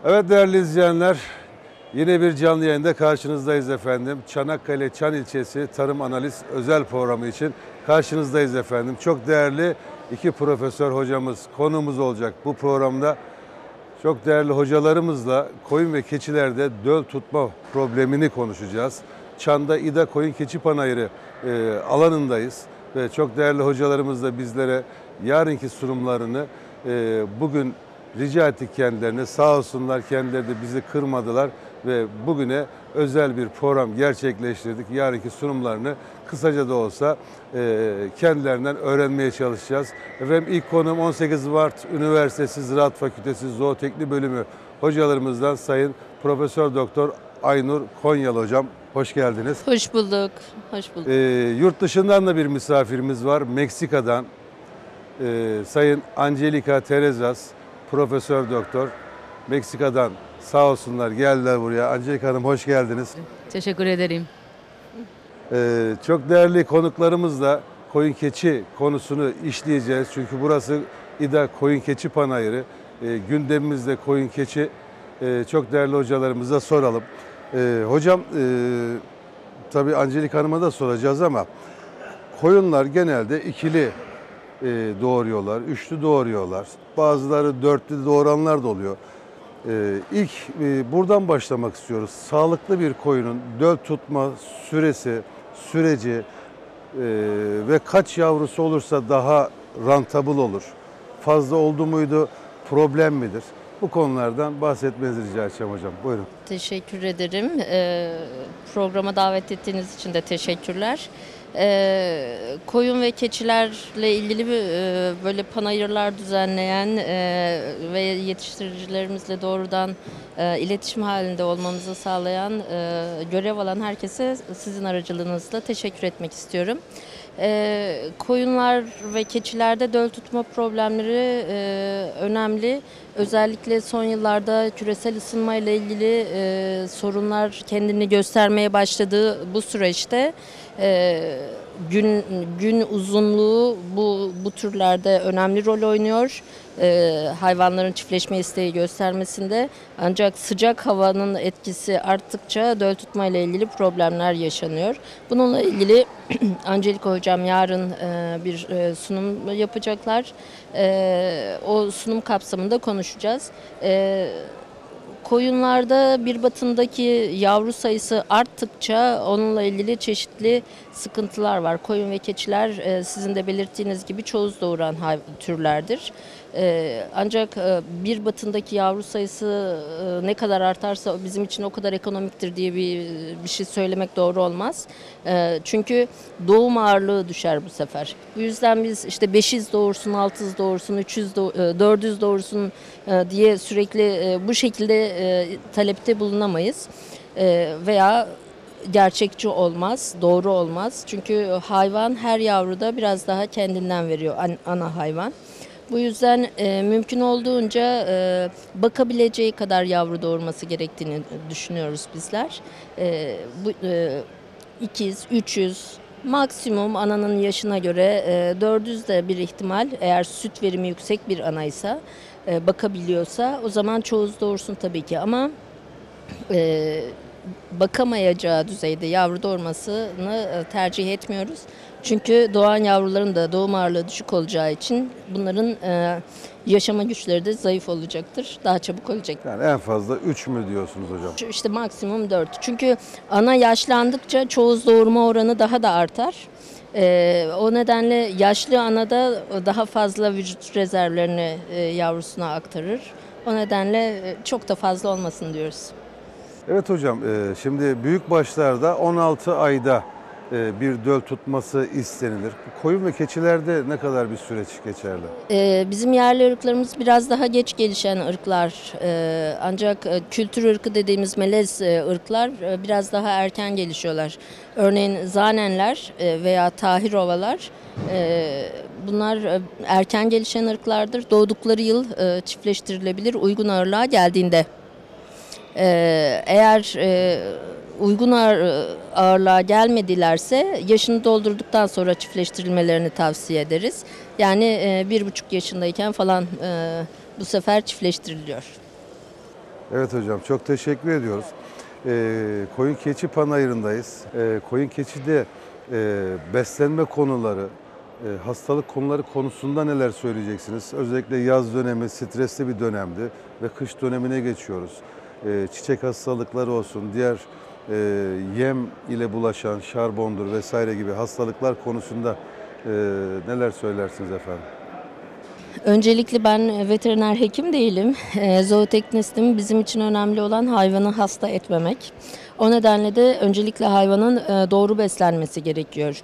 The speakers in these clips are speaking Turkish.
Evet değerli izleyenler, yine bir canlı yayında karşınızdayız efendim. Çanakkale Çan İlçesi Tarım Analiz özel programı için karşınızdayız efendim. Çok değerli iki profesör hocamız konuğumuz olacak bu programda. Çok değerli hocalarımızla koyun ve keçilerde döl tutma problemini konuşacağız. Çan'da İda Koyun Keçi Panayırı alanındayız ve çok değerli hocalarımız da bizlere yarınki sunumlarını bugün rica ettik kendilerine. Sağ olsunlar, kendileri de bizi kırmadılar ve bugüne özel bir program gerçekleştirdik. Yarınki sunumlarını kısaca da olsa kendilerinden öğrenmeye çalışacağız. Efendim ilk konum 18 Mart Üniversitesi Ziraat Fakültesi Zooteknik Bölümü hocalarımızdan Sayın Profesör Doktor Aynur Konyalı hocam. Hoş geldiniz. Hoş bulduk. Hoş bulduk. Yurt dışından da bir misafirimiz var. Meksika'dan Sayın Angelica Terezas, Profesör Doktor. Meksika'dan sağ olsunlar geldiler buraya. Angelica Hanım hoş geldiniz. Teşekkür ederim. Çok değerli konuklarımızla koyun keçi konusunu işleyeceğiz. Çünkü burası İda Koyun Keçi Panayırı. Gündemimizde koyun keçi. Çok değerli hocalarımıza soralım. Hocam tabii Angelica Hanım'a da soracağız ama koyunlar genelde ikili doğuruyorlar, üçlü doğuruyorlar. Bazıları dörtlü doğuranlar da oluyor. İlk buradan başlamak istiyoruz. Sağlıklı bir koyunun döl tutma süreci ve kaç yavrusu olursa daha rentable olur. Fazla oldu muydu problem midir? Bu konulardan bahsetmenizi rica edeceğim hocam. Buyurun. Teşekkür ederim. Programa davet ettiğiniz için de teşekkürler. Koyun ve keçilerle ilgili böyle panayırlar düzenleyen ve yetiştiricilerimizle doğrudan iletişim halinde olmamızı sağlayan, görev alan herkese sizin aracılığınızla teşekkür etmek istiyorum. Koyunlar ve keçilerde döl tutma problemleri önemli. Özellikle son yıllarda küresel ısınma ile ilgili sorunlar kendini göstermeye başladığı bu süreçte gün uzunluğu bu türlerde önemli rol oynuyor. Hayvanların çiftleşme isteği göstermesinde, ancak sıcak havanın etkisi arttıkça döl tutma ile ilgili problemler yaşanıyor. Bununla ilgili Angelica hocam yarın bir sunum yapacaklar. O sunum kapsamında konuşacağız. Koyunlarda bir batındaki yavru sayısı arttıkça onunla ilgili çeşitli sıkıntılar var. Koyun ve keçiler sizin de belirttiğiniz gibi çoğuz doğuran türlerdir. Ancak bir batındaki yavru sayısı ne kadar artarsa bizim için o kadar ekonomiktir diye bir şey söylemek doğru olmaz. Çünkü doğum ağırlığı düşer bu sefer. Bu yüzden biz işte 500 doğursun, 600 doğursun, 400 doğursun diye sürekli bu şekilde talepte bulunamayız. Veya gerçekçi olmaz, doğru olmaz. Çünkü hayvan her yavruda biraz daha kendinden veriyor ana hayvan. Bu yüzden mümkün olduğunca bakabileceği kadar yavru doğurması gerektiğini düşünüyoruz bizler. İkiz, 300, maksimum ananın yaşına göre 400 de bir ihtimal, eğer süt verimi yüksek bir anaysa, bakabiliyorsa o zaman çoğuz doğursun tabii ki, ama bakamayacağı düzeyde yavru doğurmasını tercih etmiyoruz. Çünkü doğan yavruların da doğum ağırlığı düşük olacağı için bunların yaşama güçleri de zayıf olacaktır. Daha çabuk olacak. Yani en fazla 3 mü diyorsunuz hocam? İşte maksimum 4. Çünkü ana yaşlandıkça çoğuz doğurma oranı daha da artar. O nedenle yaşlı anada daha fazla vücut rezervlerini yavrusuna aktarır. O nedenle çok da fazla olmasın diyoruz. Evet hocam, şimdi büyük başlarda 16 ayda bir döl tutması istenilir. Koyun ve keçilerde ne kadar bir süreç geçerli? Bizim yerli ırklarımız biraz daha geç gelişen ırklar. Ancak kültür ırkı dediğimiz melez ırklar biraz daha erken gelişiyorlar. Örneğin Zanenler veya Tahirovalar, bunlar erken gelişen ırklardır. Doğdukları yıl çiftleştirilebilir uygun ağırlığa geldiğinde. Eğer uygun ağırlığa gelmedilerse yaşını doldurduktan sonra çiftleştirilmelerini tavsiye ederiz. Yani 1,5 yaşındayken falan bu sefer çiftleştiriliyor. Evet hocam, çok teşekkür ediyoruz. Koyun keçi panayırındayız. Koyun keçide beslenme konuları, hastalık konuları konusunda neler söyleyeceksiniz? Özellikle yaz dönemi stresli bir dönemdi ve kış dönemine geçiyoruz. Çiçek hastalıkları olsun, diğer yem ile bulaşan şarbondur vesaire gibi hastalıklar konusunda neler söylersiniz efendim? Öncelikle ben veteriner hekim değilim. Zooteknistim. Bizim için önemli olan hayvanı hasta etmemek. O nedenle de öncelikle hayvanın doğru beslenmesi gerekiyor.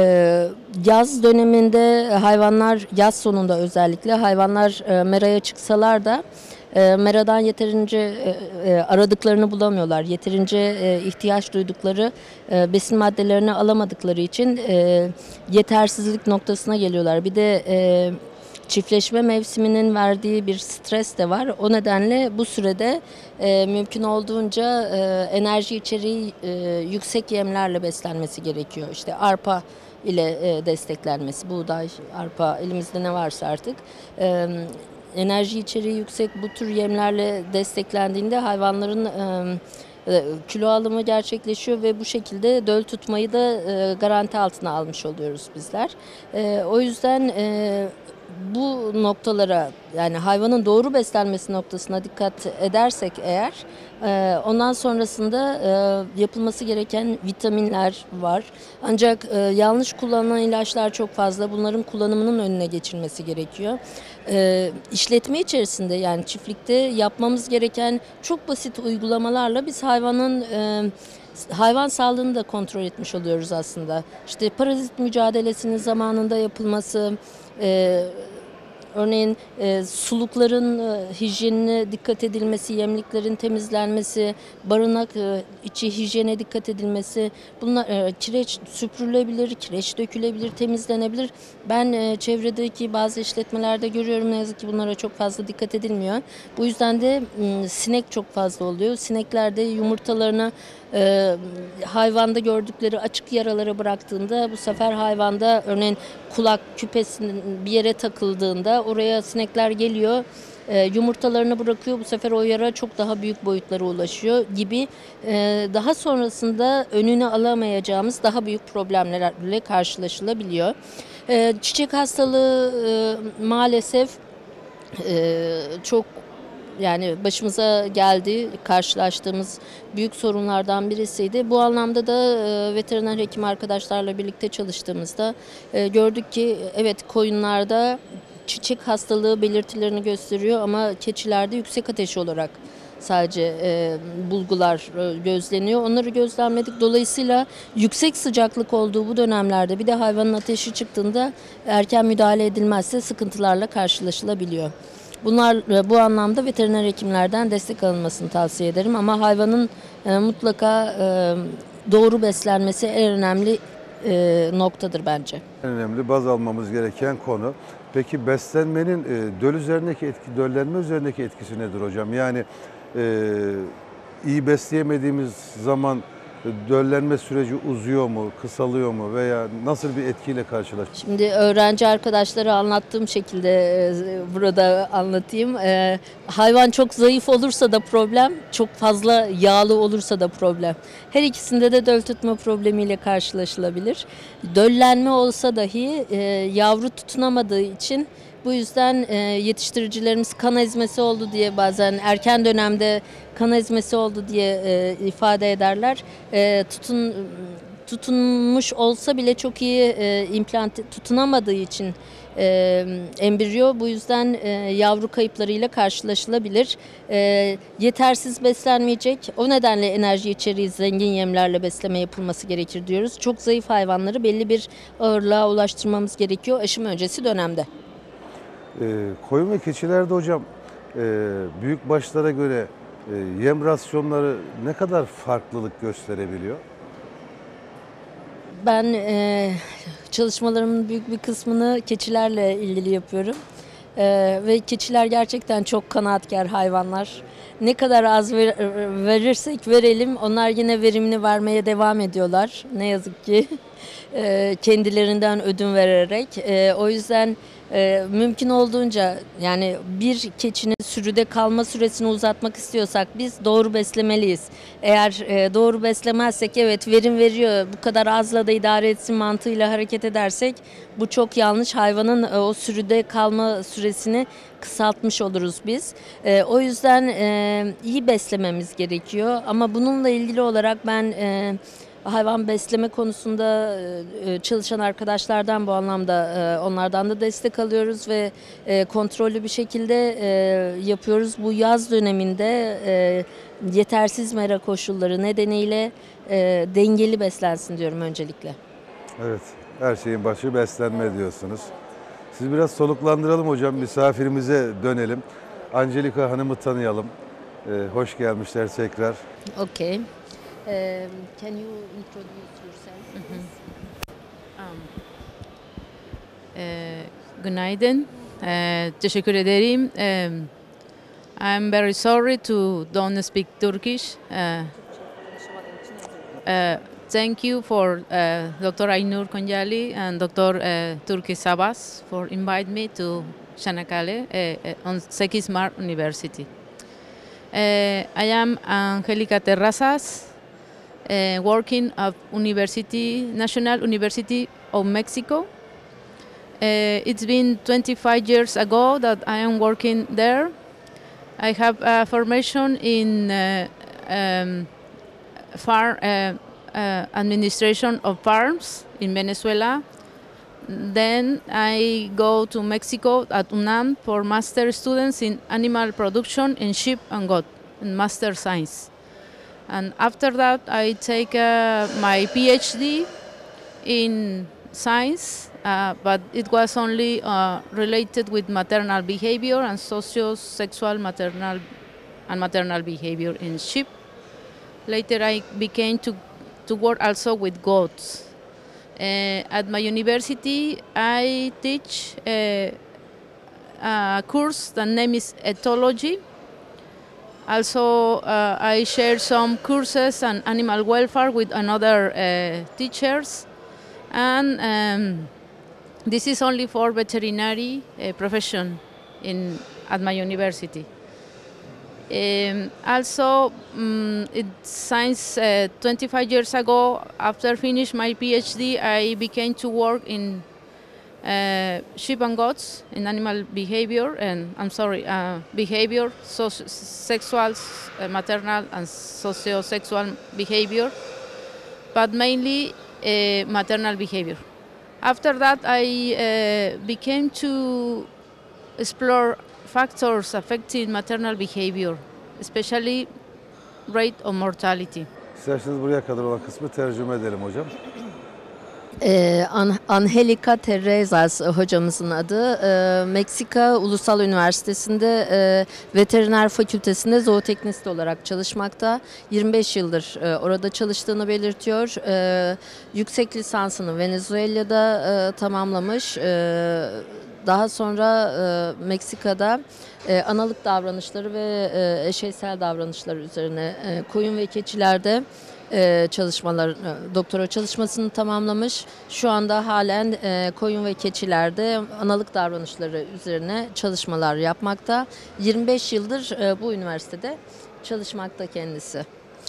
Yaz döneminde hayvanlar, yaz sonunda özellikle hayvanlar meraya çıksalar da meradan yeterince aradıklarını bulamıyorlar. Yeterince ihtiyaç duydukları besin maddelerini alamadıkları için yetersizlik noktasına geliyorlar. Bir de çiftleşme mevsiminin verdiği bir stres de var. O nedenle bu sürede mümkün olduğunca enerji içeriği yüksek yemlerle beslenmesi gerekiyor. İşte arpa ile desteklenmesi, buğday, arpa, elimizde ne varsa artık. Enerji içeriği yüksek bu tür yemlerle desteklendiğinde hayvanların kilo alımı gerçekleşiyor ve bu şekilde döl tutmayı da garanti altına almış oluyoruz bizler. O yüzden bu noktalara, yani hayvanın doğru beslenmesi noktasına dikkat edersek eğer, ondan sonrasında yapılması gereken vitaminler var. Ancak yanlış kullanılan ilaçlar çok fazla. Bunların kullanımının önüne geçilmesi gerekiyor. İşletme içerisinde, yani çiftlikte yapmamız gereken çok basit uygulamalarla biz hayvan sağlığını da kontrol etmiş oluyoruz aslında. İşte parazit mücadelesinin zamanında yapılması, örneğin sulukların hijyenine dikkat edilmesi, yemliklerin temizlenmesi, barınak içi hijyene dikkat edilmesi, bunlar kireç süpürülebilir, kireç dökülebilir, temizlenebilir. Ben çevredeki bazı işletmelerde görüyorum, ne yazık ki bunlara çok fazla dikkat edilmiyor. Bu yüzden de sinek çok fazla oluyor. Sinekler de yumurtalarını hayvanda gördükleri açık yaralara bıraktığında bu sefer hayvanda örneğin kulak küpesinin bir yere takıldığında oraya sinekler geliyor, yumurtalarını bırakıyor. Bu sefer o yara çok daha büyük boyutlara ulaşıyor gibi daha sonrasında önünü alamayacağımız daha büyük problemlerle karşılaşılabiliyor. Çiçek hastalığı maalesef çok, yani başımıza geldi, karşılaştığımız büyük sorunlardan birisiydi. Bu anlamda da veteriner hekim arkadaşlarla birlikte çalıştığımızda gördük ki evet, koyunlarda çiçek hastalığı belirtilerini gösteriyor ama keçilerde yüksek ateş olarak sadece bulgular gözleniyor. Onları gözlemledik. Dolayısıyla yüksek sıcaklık olduğu bu dönemlerde bir de hayvanın ateşi çıktığında erken müdahale edilmezse sıkıntılarla karşılaşılabiliyor. Bu anlamda veteriner hekimlerden destek alınmasını tavsiye ederim. Ama hayvanın mutlaka doğru beslenmesi en önemli noktadır bence. En önemli baz almamız gereken konu. Peki beslenmenin döllenme üzerindeki etkisi nedir hocam? Yani iyi besleyemediğimiz zaman döllenme süreci uzuyor mu, kısalıyor mu veya nasıl bir etkiyle karşılaşıyoruz? Şimdi öğrenci arkadaşlara anlattığım şekilde burada anlatayım. Hayvan çok zayıf olursa da problem, çok fazla yağlı olursa da problem. Her ikisinde de döl tutma problemiyle karşılaşılabilir. Döllenme olsa dahi yavru tutunamadığı için, bu yüzden yetiştiricilerimiz kan ezmesi oldu diye, bazen erken dönemde kan ezmesi oldu diye ifade ederler. Tutunmuş olsa bile çok iyi tutunamadığı için embriyo, bu yüzden yavru kayıplarıyla karşılaşılabilir. Yetersiz beslenmeyecek. O nedenle enerji içeriği zengin yemlerle besleme yapılması gerekir diyoruz. Çok zayıf hayvanları belli bir ağırlığa ulaştırmamız gerekiyor aşım öncesi dönemde. Koyun ve keçilerde hocam büyük başlara göre yem rasyonları ne kadar farklılık gösterebiliyor? Ben çalışmalarımın büyük bir kısmını keçilerle ilgili yapıyorum. Ve keçiler gerçekten çok kanaatkar hayvanlar. Ne kadar az verirsek verelim, onlar yine verimini vermeye devam ediyorlar. Ne yazık ki kendilerinden ödün vererek. O yüzden Mümkün olduğunca yani bir keçinin sürüde kalma süresini uzatmak istiyorsak biz doğru beslemeliyiz. Eğer doğru beslemezsek evet verim veriyor bu kadar azla da idare etsin mantığıyla hareket edersek bu çok yanlış. Hayvanın o sürüde kalma süresini kısaltmış oluruz biz. O yüzden iyi beslememiz gerekiyor ama bununla ilgili olarak ben hayvan besleme konusunda çalışan arkadaşlardan bu anlamda onlardan da destek alıyoruz ve kontrollü bir şekilde yapıyoruz. Bu yaz döneminde yetersiz mera koşulları nedeniyle dengeli beslensin diyorum öncelikle. Evet, her şeyin başı beslenme diyorsunuz. Siz biraz soluklandıralım hocam, misafirimize dönelim. Angelika Hanım'ı tanıyalım. Hoş gelmişler tekrar. Okay. Can you introduce yourself? Günaydın. Teşekkür ederim. I'm very sorry to don't speak Turkish. Thank you for Dr. Aynur Konyali and Dr. Turki Sabas for inviting me to Çanakkale on Zeki Smart University. I am Angelica Terrazas, working at National University of Mexico. It's been 25 years ago that I am working there. I have a formation in farm administration of farms in Venezuela. Then I go to Mexico at UNAM for master students in animal production in sheep and goat, in master science. And after that, I take my PhD in science, but it was only related with maternal behavior and socio-sexual maternal behavior in sheep. Later, I began to work also with goats. At my university, I teach a course, the name is Ethology. Also, I share some courses on animal welfare with another teachers. And this is only for veterinary profession at my university. Also, since 25 years ago, after finish my PhD, I began to work in sheep and goats in animal behavior, behavior, sexual, maternal, and socio-sexual behavior, but mainly maternal behavior. After that, I began to explore factors affecting maternal behavior, especially rate of mortality. İsterseniz buraya kadar olan kısmı tercüme edelim hocam. Angelica Terrazas hocamızın adı. Meksika Ulusal Üniversitesi'nde veteriner fakültesinde zooteknist olarak çalışmakta. 25 yıldır orada çalıştığını belirtiyor. Yüksek lisansını Venezuela'da tamamlamış. Daha sonra Meksika'da analık davranışları ve eşeysel davranışları üzerine koyun ve keçilerde doktora çalışmasını tamamlamış. Şu anda halen koyun ve keçilerde analık davranışları üzerine çalışmalar yapmakta. 25 yıldır bu üniversitede çalışmakta kendisi.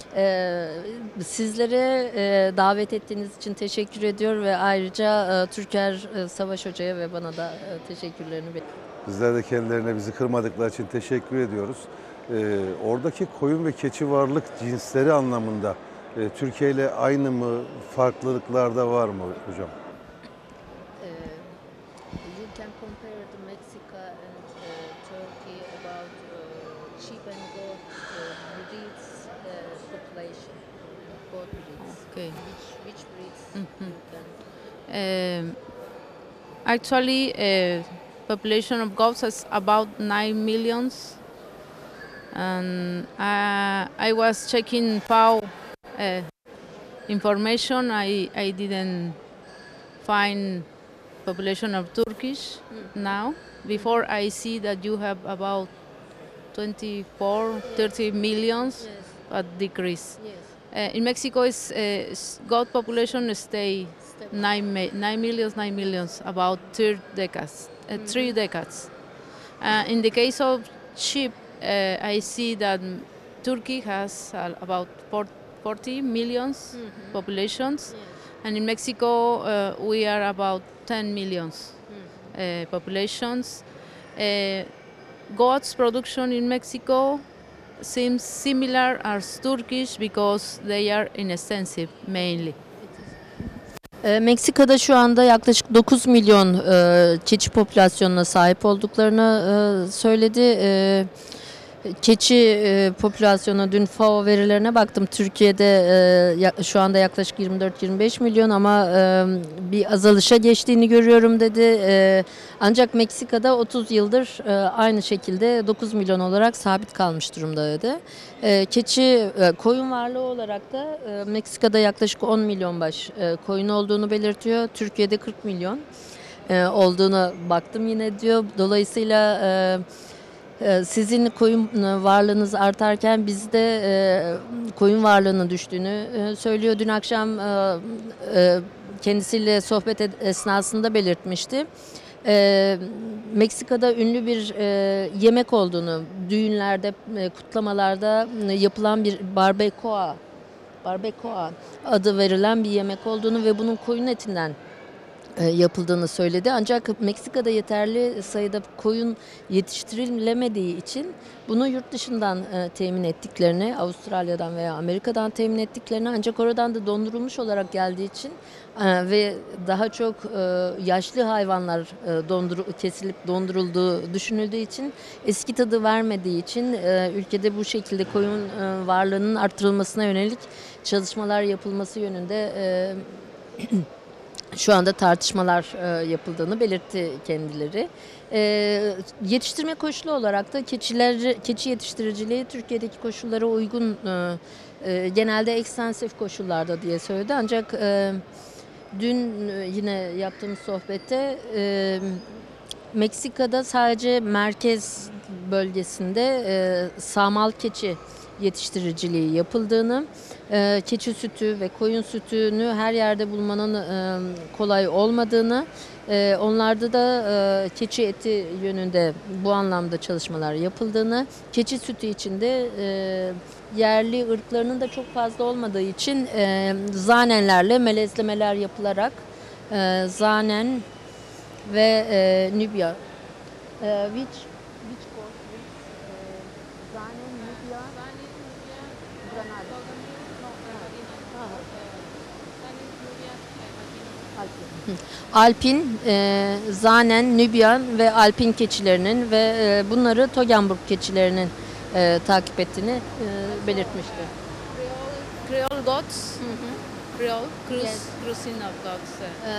Sizlere davet ettiğiniz için teşekkür ediyor ve ayrıca Türker Savaş Hoca'ya ve bana da teşekkürlerini bekliyorum. Bizler de kendilerine bizi kırmadıkları için teşekkür ediyoruz. Oradaki koyun ve keçi varlık cinsleri anlamında Türkiye ile aynı mı, farklılıklar da var mı hocam? You can compare the Mexico and Turkey about sheep and goat breeds population, goat breeds. Okay. Which breeds you can? Actually, population of goats is about 9 millions, and I was checking FAO information. I didn't find population of Turkish now. Before I see that you have about 30 millions, Yes. but decrease. Yes. In Mexico, goat population stay 9 millions, about 3 decades. 3 decades. In the case of sheep, I see that Turkey has about 40 millions populations, and in Mexico we are about 10 millions populations. Goats production in Mexico seems similar as Turkish because they are inexpensive mainly. Meksika'da şu anda yaklaşık 9 milyon keçi popülasyonuna sahip olduklarını söyledi. Keçi popülasyonu, dün FAO verilerine baktım. Türkiye'de şu anda yaklaşık 24-25 milyon ama bir azalışa geçtiğini görüyorum dedi. Ancak Meksika'da 30 yıldır aynı şekilde 9 milyon olarak sabit kalmış durumda dedi. Koyun varlığı olarak da Meksika'da yaklaşık 10 milyon baş koyun olduğunu belirtiyor. Türkiye'de 40 milyon olduğuna baktım yine diyor. Dolayısıyla sizin koyun varlığınız artarken bizde koyun varlığının düştüğünü söylüyor. Dün akşam kendisiyle sohbet esnasında belirtmişti. Meksika'da ünlü bir yemek olduğunu, düğünlerde, kutlamalarda yapılan bir barbacoa adı verilen bir yemek olduğunu ve bunun koyun etinden yapıldığını söyledi. Ancak Meksika'da yeterli sayıda koyun yetiştirilemediği için bunu yurt dışından temin ettiklerini, Avustralya'dan veya Amerika'dan temin ettiklerini, ancak oradan da dondurulmuş olarak geldiği için ve daha çok yaşlı hayvanlar kesilip dondurulduğu düşünüldüğü için, eski tadı vermediği için ülkede bu şekilde koyun varlığının artırılmasına yönelik çalışmalar yapılması yönünde şu anda tartışmalar yapıldığını belirtti kendileri. Yetiştirme koşulu olarak da keçi yetiştiriciliği Türkiye'deki koşullara uygun, genelde ekstensif koşullarda diye söyledi. Ancak dün yine yaptığımız sohbette Meksika'da sadece merkez bölgesinde sağmal keçi yetiştiriciliği yapıldığını, keçi sütü ve koyun sütünü her yerde bulmanın kolay olmadığını, onlarda da keçi eti yönünde bu anlamda çalışmalar yapıldığını, keçi sütü içinde yerli ırklarının da çok fazla olmadığı için zanenlerle melezlemeler yapılarak zanen ve Nubia which goat zanen Nubia Granada. Alpin, Zanen, Nubyan ve Alpin keçilerinin ve bunları Toggenburg keçilerinin takip ettiğini belirtmişti. Creole goats, Creole, cruising of goats.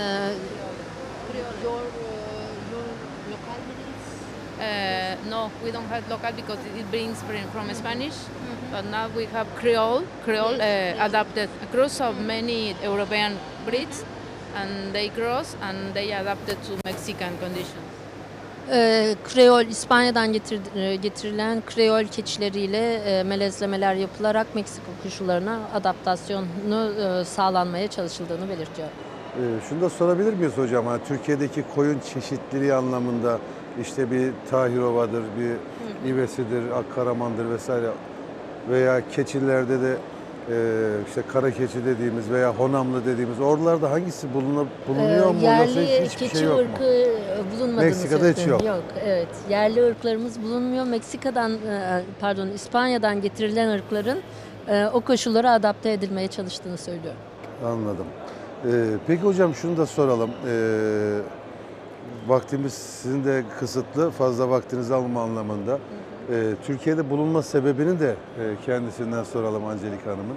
Your local breeds? No, we don't have local because it brings from Spanish. But now we have Creole adapted, a cross of many European breeds, and they cross and they adapted to Mexican conditions. Kreol, İspanya'dan getirilen Kreol keçileriyle melezlemeler yapılarak Meksika koşullarına adaptasyonu sağlanmaya çalışıldığını belirtiyor. Şunu da sorabilir miyiz hocam? Hani Türkiye'deki koyun çeşitliliği anlamında işte bir Tahirova'dır, bir İvesi'dir, Akkaraman'dır vesaire veya keçilerde de işte kara keçi dediğimiz veya Honamlı dediğimiz oralarda hangisi bulunuyor mu? Yerli Hiçbir keçi şey yok mu? ırkı bulunmadığını Meksika'da hiç yok. Yok, evet. Yerli ırklarımız bulunmuyor. İspanya'dan getirilen ırkların o koşullara adapte edilmeye çalıştığını söylüyor. Anladım. Peki hocam şunu da soralım. Vaktimiz sizin de kısıtlı, fazla vaktinizi alma anlamında. Türkiye'de bulunma sebebini de kendisinden soralım Angelika Hanım'ın.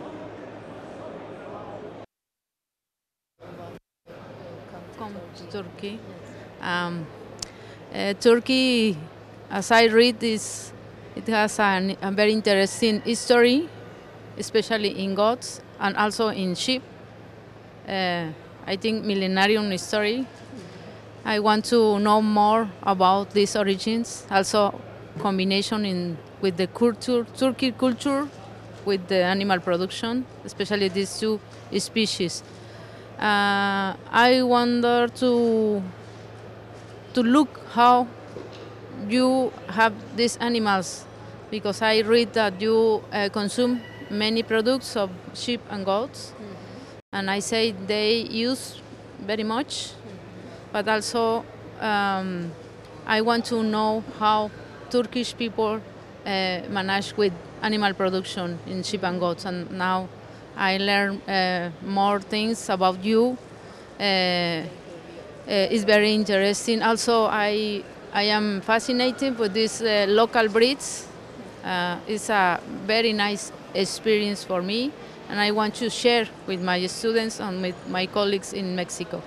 Come to Turkey. Turkey, as I read, it has a very interesting history, especially in goats and also in sheep. I think millenarium history. I want to know more about these origins, also combination with the Turkey culture, with the animal production, especially these two species. I wonder to look how you have these animals, because I read that you consume many products of sheep and goats, and I say they use very much, but also I want to know how Turkish people manage with animal production in sheep and goats, and now I learn more things about you. It's very interesting. Also, I am fascinated with these local breeds. It's a very nice experience for me, and I want to share with my students and with my colleagues in Mexico.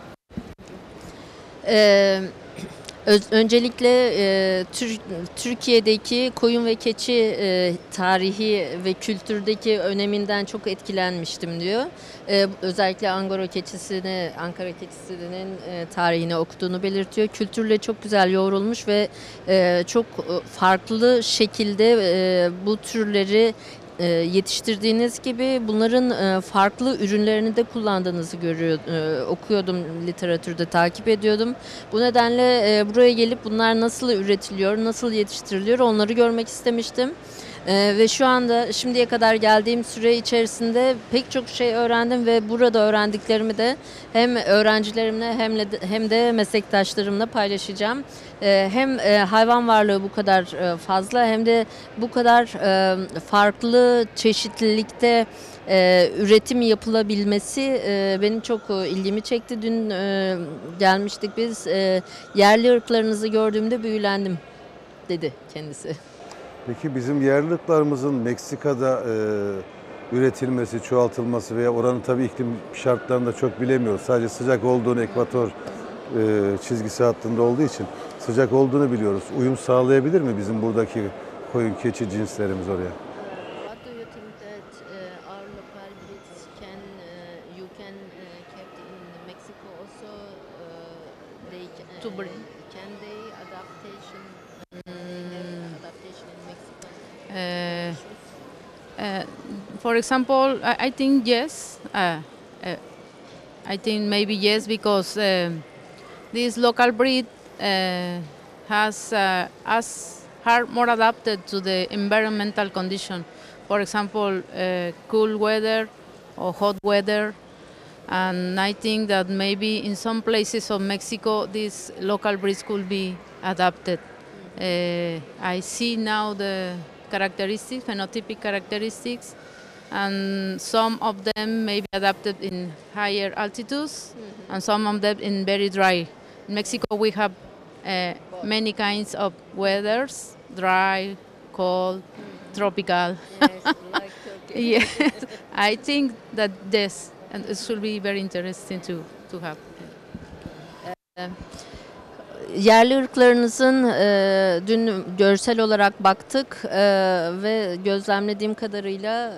Öncelikle Türkiye'deki koyun ve keçi tarihi ve kültürdeki öneminden çok etkilenmiştim diyor. Özellikle Ankara keçisinin tarihini okuduğunu belirtiyor. Kültürle çok güzel yoğrulmuş ve çok farklı şekilde bu türleri yetiştirdiğiniz gibi bunların farklı ürünlerini de kullandığınızı okuyordum, literatürde takip ediyordum. Bu nedenle buraya gelip bunlar nasıl üretiliyor, nasıl yetiştiriliyor onları görmek istemiştim. Ve şu anda şimdiye kadar geldiğim süre içerisinde pek çok şey öğrendim ve burada öğrendiklerimi de hem öğrencilerimle hem de meslektaşlarımla paylaşacağım. Hem hayvan varlığı bu kadar fazla hem de bu kadar farklı çeşitlilikte üretim yapılabilmesi benim çok ilgimi çekti. Dün gelmiştik biz, yerli ırklarınızı gördüğümde büyülendim dedi kendisi. Peki bizim yerli ırklarımızın Meksika'da üretilmesi, çoğaltılması veya oranın tabii iklim şartlarını da çok bilemiyoruz. Sadece sıcak olduğunu, ekvator çizgisi hattında olduğu için sıcak olduğunu biliyoruz. Uyum sağlayabilir mi bizim buradaki koyun keçi cinslerimiz oraya? What do you think that our local breeds you can kept in Mexico also? To bring. Can they adaptation? Adaptation in Mexico. For example, I think yes. I think maybe yes, because this local breed are more adapted to the environmental condition. For example, cool weather or hot weather. And I think that maybe in some places of Mexico, these local breeds could be adapted. I see now the characteristics, phenotypic characteristics, and some of them may be adapted in higher altitudes, and some of them in very dry. In Mexico, we have many kinds of weathers: dry, cold, tropical. Yes, like Turkey. Yes, I think that this, and it should be very interesting to have. Yerli ırklarınızın dün görsel olarak baktık ve gözlemlediğim kadarıyla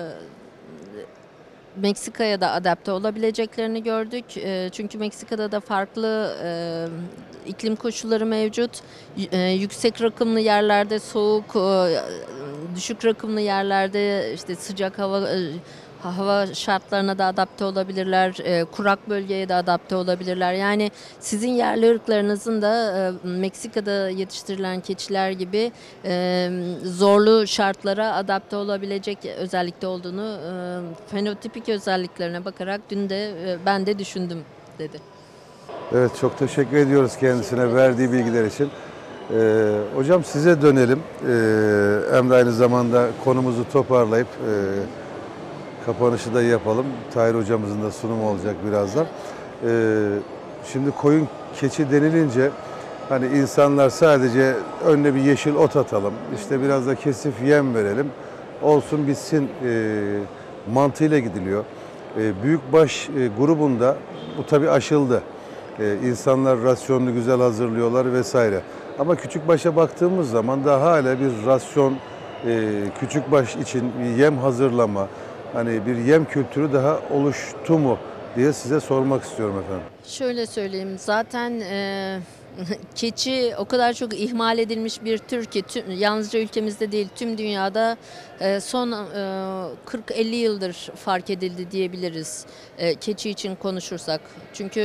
Meksika'ya da adapte olabileceklerini gördük. Çünkü Meksika'da da farklı iklim koşulları mevcut. Yüksek rakımlı yerlerde soğuk, düşük rakımlı yerlerde işte sıcak hava şartlarına da adapte olabilirler, kurak bölgeye de adapte olabilirler. Yani sizin yerli ırklarınızın da Meksika'da yetiştirilen keçiler gibi zorlu şartlara adapte olabilecek özellikte olduğunu, fenotipik özelliklerine bakarak dün de ben de düşündüm dedi. Evet, çok teşekkür ediyoruz kendisine verdiği bilgiler için. Hocam size dönelim. Hem de aynı zamanda konumuzu toparlayıp kapanışı da yapalım. Tahir hocamızın da sunumu olacak birazdan. Şimdi koyun keçi denilince hani insanlar sadece önüne bir yeşil ot atalım, işte biraz da kesif yem verelim, olsun bitsin mantığıyla gidiliyor. Büyükbaş grubunda bu tabii aşıldı. İnsanlar rasyonunu güzel hazırlıyorlar vesaire. Ama küçükbaşa baktığımız zaman da hala bir rasyon, küçükbaş için bir yem hazırlama, hani bir yem kültürü daha oluştu mu diye size sormak istiyorum efendim. Şöyle söyleyeyim, zaten keçi o kadar çok ihmal edilmiş bir tür ki yalnızca ülkemizde değil tüm dünyada son 40-50 yıldır fark edildi diyebiliriz keçi için konuşursak. Çünkü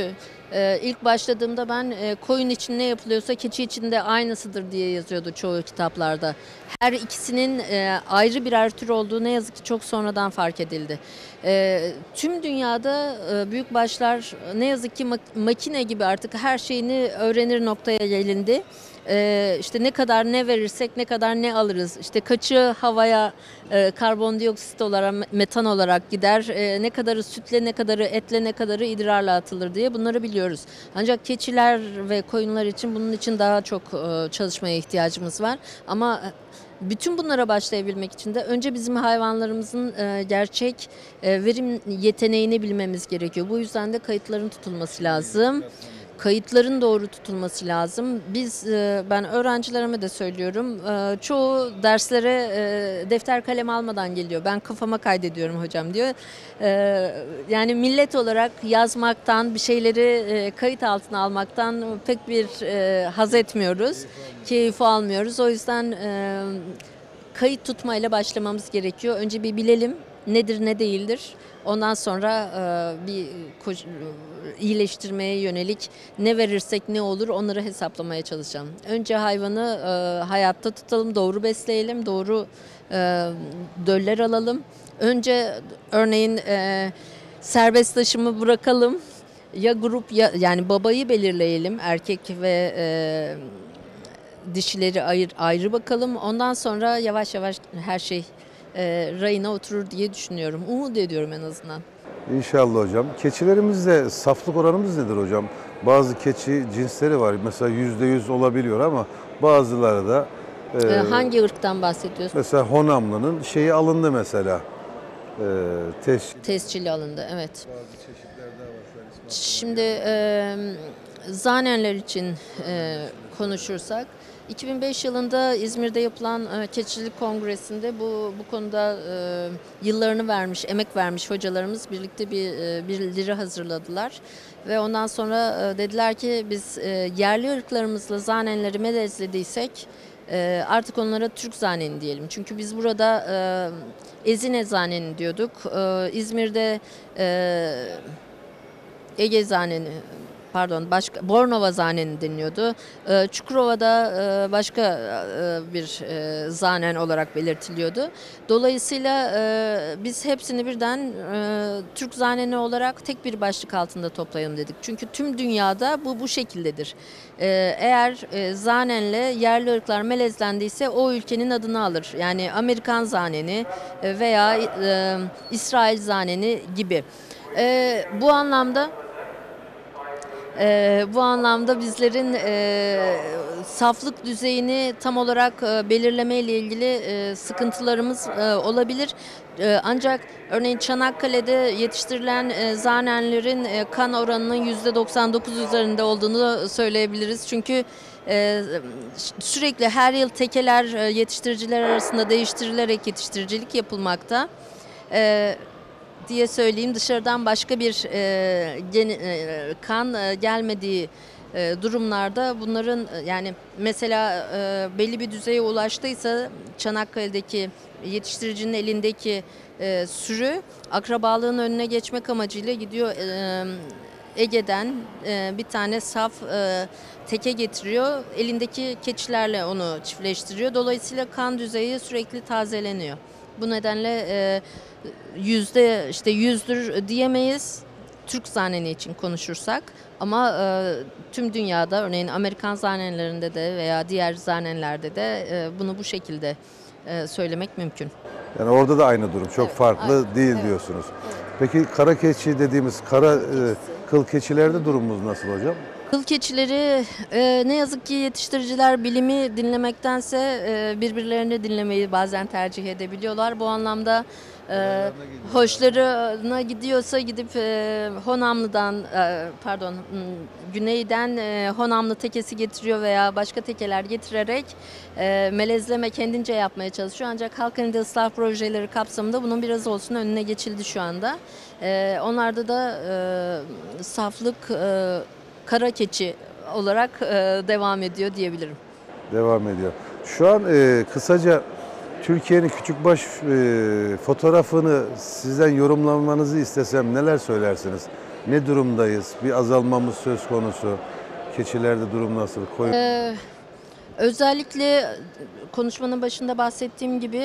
İlk başladığımda ben koyun için ne yapılıyorsa keçi için de aynısıdır diye yazıyordu çoğu kitaplarda. Her ikisinin ayrı birer tür olduğu ne yazık ki çok sonradan fark edildi. Tüm dünyada büyükbaşlar ne yazık ki makine gibi artık her şeyini öğrenir noktaya gelindi. İşte ne kadar ne verirsek ne kadar ne alırız. İşte kaçı havaya karbondioksit olarak, metan olarak gider. Ne kadarı sütle, ne kadarı etle, ne kadarı idrarla atılır diye bunları biliyoruz. Ancak keçiler ve koyunlar için bunun için daha çok çalışmaya ihtiyacımız var. Ama bütün bunlara başlayabilmek için de önce bizim hayvanlarımızın gerçek verim yeteneğini bilmemiz gerekiyor. Bu yüzden de kayıtların tutulması lazım. Kayıtların doğru tutulması lazım. Ben öğrencilerime de söylüyorum. Çoğu derslere defter kalem almadan geliyor. Ben kafama kaydediyorum hocam diyor. Yani millet olarak yazmaktan, bir şeyleri kayıt altına almaktan pek bir haz etmiyoruz. Keyif almıyoruz. O yüzden kayıt tutmayla başlamamız gerekiyor. Önce bir bilelim nedir ne değildir. Ondan sonra iyileştirmeye yönelik ne verirsek ne olur onları hesaplamaya çalışalım. Önce hayvanı hayatta tutalım, doğru besleyelim, doğru döller alalım. Önce örneğin serbest taşımı bırakalım. Ya grup yani babayı belirleyelim, erkek ve dişileri ayrı bakalım. Ondan sonra yavaş yavaş her şey rayına oturur diye düşünüyorum. Umut ediyorum en azından. İnşallah hocam. Keçilerimizde saflık oranımız nedir hocam? Bazı keçi cinsleri var. Mesela %100 olabiliyor ama bazıları da hangi ırktan bahsediyorsun? mesela Honamlı'nın şeyi alındı mesela. Tescili alındı, evet. Şimdi Zanenler için konuşursak, 2005 yılında İzmir'de yapılan Keçilik Kongresi'nde bu konuda yıllarını vermiş, emek vermiş hocalarımız birlikte bir bildiri hazırladılar. Ve ondan sonra dediler ki biz yerli ırklarımızla zanenleri melezlediysek artık onlara Türk zaneni diyelim. Çünkü biz burada Ezine zaneni diyorduk. İzmir'de Ege zaneni, başka Bornova zaneni deniliyordu. Çukurova'da başka bir zanen olarak belirtiliyordu. Dolayısıyla biz hepsini birden Türk zaneni olarak tek bir başlık altında toplayalım dedik. Çünkü tüm dünyada bu şekildedir. Eğer zanenle yerli ırklar melezlendiyse o ülkenin adını alır. Yani Amerikan zaneni veya İsrail zaneni gibi. Bu anlamda bizlerin saflık düzeyini tam olarak belirleme ile ilgili sıkıntılarımız olabilir. Ancak örneğin Çanakkale'de yetiştirilen zanenlerin kan oranının %99 üzerinde olduğunu söyleyebiliriz. Çünkü sürekli her yıl tekeler yetiştiriciler arasında değiştirilerek yetiştiricilik yapılmakta. Diye söyleyeyim, dışarıdan başka bir kan gelmediği durumlarda bunların yani mesela belli bir düzeye ulaştıysa Çanakkale'deki yetiştiricinin elindeki sürü akrabalığın önüne geçmek amacıyla gidiyor Ege'den bir tane saf teke getiriyor. Elindeki keçilerle onu çiftleştiriyor. Dolayısıyla kan düzeyi sürekli tazeleniyor. Bu nedenle %100'dür diyemeyiz Türk zaneni için konuşursak ama tüm dünyada örneğin Amerikan zanelerinde de veya diğer zanenlerde de bunu bu şekilde söylemek mümkün. Yani orada da aynı durum. Çok farklı aynen. değil diyorsunuz. Peki kara keçi dediğimiz kıl keçilerde durumumuz nasıl hocam? Kıl keçileri ne yazık ki yetiştiriciler bilimi dinlemektense birbirlerini dinlemeyi bazen tercih edebiliyorlar. Bu anlamda hoşlarına gidiyorsa gidip güneyden Honamlı tekesi getiriyor veya başka tekeler getirerek melezleme kendince yapmaya çalışıyor. Ancak Halkani'de ıslah projeleri kapsamında bunun biraz olsun önüne geçildi şu anda. Onlarda da saflık kara keçi olarak devam ediyor diyebilirim. Devam ediyor. Şu an kısaca Türkiye'nin küçükbaş fotoğrafını sizden yorumlamanızı istesem neler söylersiniz? Ne durumdayız? Bir azalmamız söz konusu. Keçilerde durum nasıl? Koyun... Özellikle konuşmanın başında bahsettiğim gibi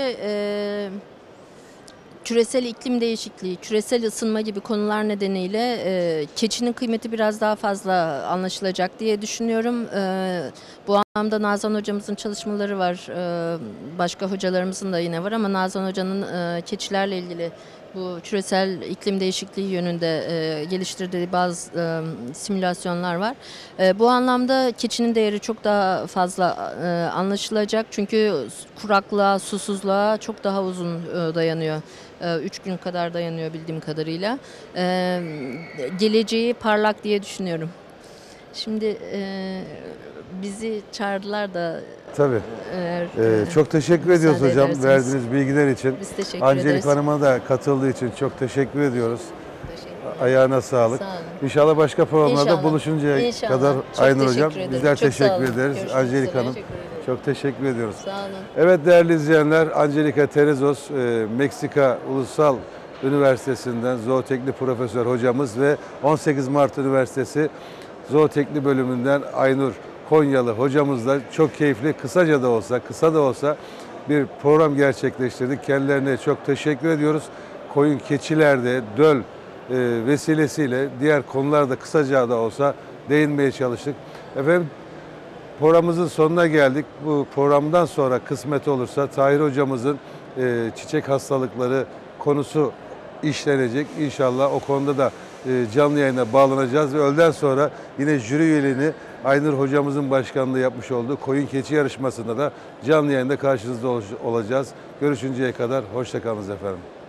küresel iklim değişikliği, küresel ısınma gibi konular nedeniyle keçinin kıymeti biraz daha fazla anlaşılacak diye düşünüyorum. Bu anlamda Nazan hocamızın çalışmaları var, başka hocalarımızın da yine var ama Nazan hocanın keçilerle ilgili bu küresel iklim değişikliği yönünde geliştirdiği bazı simülasyonlar var. Bu anlamda keçinin değeri çok daha fazla anlaşılacak çünkü kuraklığa, susuzluğa çok daha uzun dayanıyor. 3 gün kadar dayanıyor bildiğim kadarıyla. Geleceği parlak diye düşünüyorum. Şimdi bizi çağırdılar da Tabii. eğer, Çok teşekkür ediyoruz müsaade hocam ederseniz. verdiğiniz bilgiler için. Biz teşekkür Angelik ederiz. Hanım'a da katıldığı için çok teşekkür ediyoruz. Teşekkür Ayağına sağlık. Sağ olun. İnşallah başka programlarda İnşallah. buluşuncaya İnşallah. kadar Çok Aynur teşekkür hocam. ederim. Bizler Çok sağ olun. teşekkür ederiz. Görüşmek Angelik üzere. Hanım. Teşekkür ederim. Çok teşekkür ediyoruz. Sağ olun. Evet değerli izleyenler, Angelica Terezos, Meksika Ulusal Üniversitesi'nden zootekni profesör hocamız ve 18 Mart Üniversitesi Zootekni bölümünden Aynur Konyalı hocamızla çok keyifli, kısaca da olsa, kısa da olsa bir program gerçekleştirdik. Kendilerine çok teşekkür ediyoruz. Koyun keçilerde, döl vesilesiyle diğer konularda kısaca da olsa değinmeye çalıştık. Efendim programımızın sonuna geldik. Bu programdan sonra kısmet olursa Tahir hocamızın çiçek hastalıkları konusu işlenecek. İnşallah o konuda da canlı yayına bağlanacağız ve öğleden sonra yine jüri üyeliğini Aynur hocamızın başkanlığı yapmış olduğu koyun keçi yarışmasında da canlı yayında karşınızda olacağız. Görüşünceye kadar hoşça kalınız efendim.